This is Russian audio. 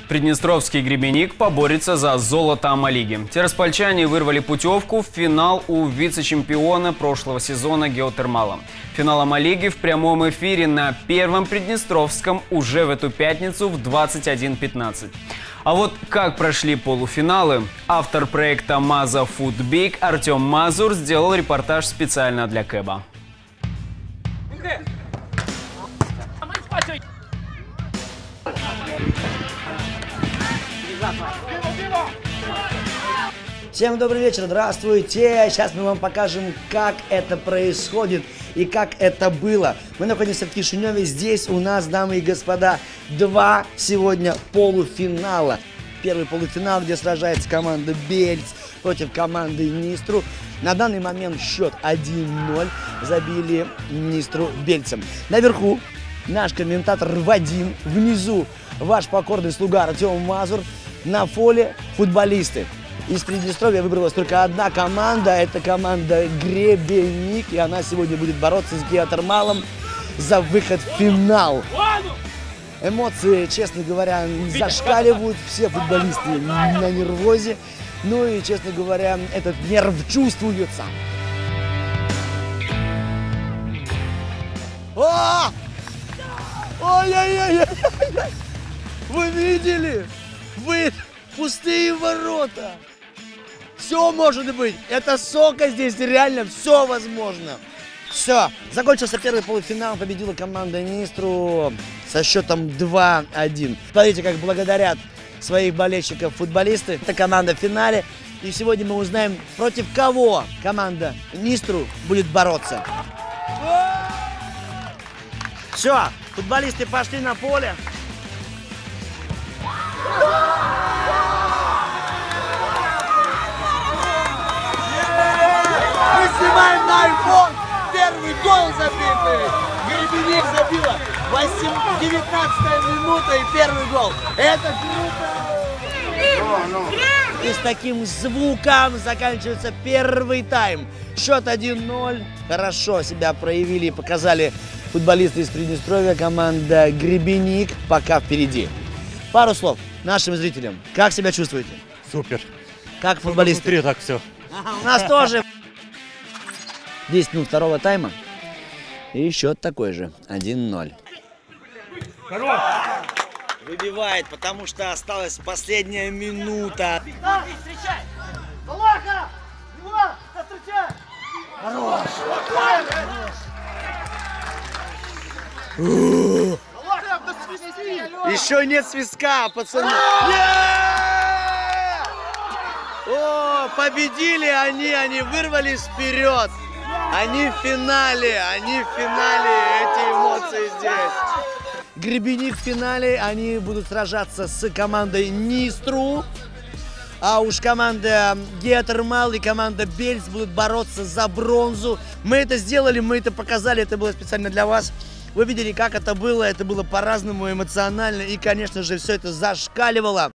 Приднестровский «Гребенник» поборется за золото Амалиги. Тираспольчане вырвали путевку в финал у вице-чемпиона прошлого сезона «Геотермала». Финал Амалиги в прямом эфире на Первом Приднестровском уже в эту пятницу в 21:15. А вот как прошли полуфиналы, автор проекта «Маза Food Big» Артем Мазур сделал репортаж специально для Кэба. Всем добрый вечер, здравствуйте! Сейчас мы вам покажем, как это происходит и как это было. Мы находимся в Кишиневе, здесь у нас, дамы и господа, два сегодня полуфинала. Первый полуфинал, где сражается команда Бельц против команды Днистру. На данный момент счет 1-0, забили Днистру бельцам. Наверху наш комментатор Вадим, внизу ваш покорный слуга Артем Мазур, на поле футболисты. Из Приднестровья выбралась только одна команда, это команда «Гребенник», и она сегодня будет бороться с «Геотермалом» за выход в финал. Эмоции, честно говоря, зашкаливают, все футболисты на нервозе, ну и, честно говоря, этот нерв чувствуется. Ой-ой-ой! Вы видели? Вы пустые ворота! Все может быть. Это сока здесь, реально все возможно. Все. Закончился первый полуфинал. Победила команда Днистру со счетом 2-1. Смотрите, как благодарят своих болельщиков футболисты. Это команда в финале. И сегодня мы узнаем, против кого команда Днистру будет бороться. Все. Футболисты пошли на поле. Мы снимаем на iPhone. Первый гол забитый. Гребенник забила. 19-я минута и первый гол. Это круто. И с таким звуком заканчивается первый тайм. Счет 1-0. Хорошо себя проявили и показали футболисты из Приднестровья. Команда Гребенник пока впереди. Пару слов нашим зрителям. Как себя чувствуете? Супер. Как футболисты? Внутри так все. У нас тоже. 10 минут второго тайма. И счет такой же. 1-0. Выбивает, потому что осталась последняя минута. Хорош. Еще нет свистка, пацаны. О, победили они вырвались вперед. Они в финале, эти эмоции здесь. Гребенник в финале, они будут сражаться с командой Днистру. А уж команда Геотермал и команда Бельц будут бороться за бронзу. Мы это сделали, мы это показали, это было специально для вас. Вы видели, как это было по-разному эмоционально и, конечно же, все это зашкаливало.